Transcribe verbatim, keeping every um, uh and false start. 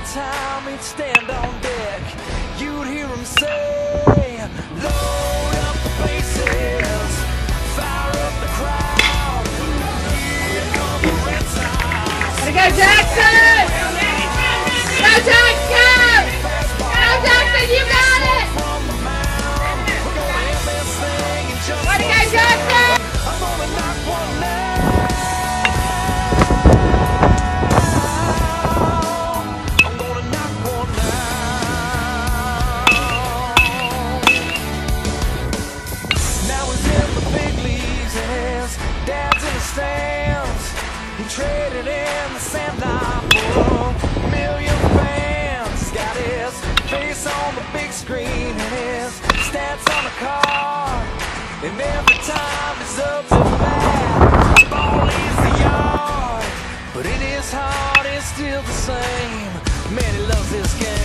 time he'd stand on deck, you'd hear him say, load up the bases, fire up the crowd, here come the Red Sox. Gotta go Jackson! Go Jackson! Go Jackson, you got it! Way to go Jackson! I'm gonna knock one down. I'm gonna knock one down. Now he's in the big leagues and his dad's in the stands. He traded in the sandlot for a million fans. He's got his face on the big screen and his stats on the card. And every time he's up to bat, the ball leaves the yard. But in his heart, it's still the same. Man, he loves this game.